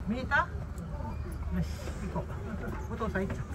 見えた？よし、行こう。お父さん行っちゃった。